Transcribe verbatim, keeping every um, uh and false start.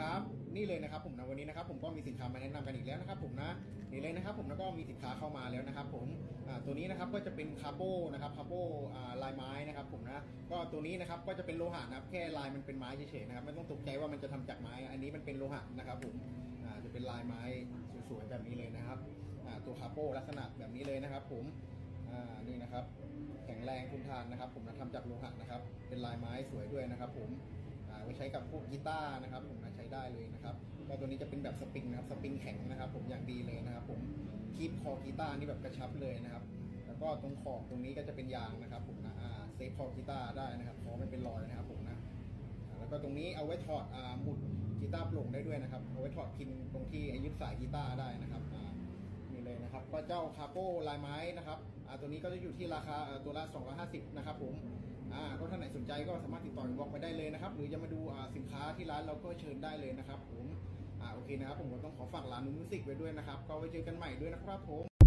ครับนี่เลยนะครับผมนะวันนี้นะครับผมก็มีสินค้ามาแนะนำกันอีกแล้วนะครับผมนะนี่เลยนะครับผมแล้วก็มีสินค้าเข้ามาแล้วนะครับผมตัวนี้นะครับก็จะเป็นคาโป้นะครับคาโป้ลายไม้นะครับผมนะก็ตัวนี้นะครับก็จะเป็นโลหะนะครับแค่ลายมันเป็นไม้เฉยๆนะครับไม่ต้องตกใจว่ามันจะทำจากไม้อันนี้มันเป็นโลหะนะครับผมจะเป็นลายไม้สวยๆแบบนี้เลยนะครับตัวคาโป้ลักษณะแบบนี้เลยนะครับผมนี่นะครับแข็งแรงทนทานนะครับผมนะทำจากโลหะนะครับเป็นลายไม้สวยด้วยนะครับผมไว้ใช้กับพวกกีตาร์นะครับผมใช้ได้เลยนะครับก็ตัวนี้จะเป็นแบบสปริงนะครับสปริงแข็งนะครับผมอย่างดีเลยนะครับผมคีบคอกีตาร์นี่แบบกระชับเลยนะครับแล้วก็ตรงขอบตรงนี้ก็จะเป็นยางนะครับผมนะเซฟคอกีตาร์ได้นะครับคอไม่เป็นรอยนะครับผมนะแล้วก็ตรงนี้เอาไว้ถอดหมุดกีตาร์โปร่งได้ด้วยนะครับเอาไว้ถอดพินตรงที่ยึดสายกีตาร์ได้นะครับนี่เลยนะครับก็เจ้าคาโป้ลายไม้นะครับตัวนี้ก็จะอยู่ที่ราคาตัวละสองร้อยห้าสิบนะครับผมอ่าก็ท่านไหนสนใจก็สามารถติดต่อบล็อกไปได้เลยนะครับหรือจะมาดูอ่าสินค้าที่ร้านเราก็เชิญได้เลยนะครับผมอ่าโอเคนะครับผมก็ต้องขอฝากร้านนูมิวสิกไว้ด้วยนะครับก็ไว้เจอกันใหม่ด้วยนะครับผม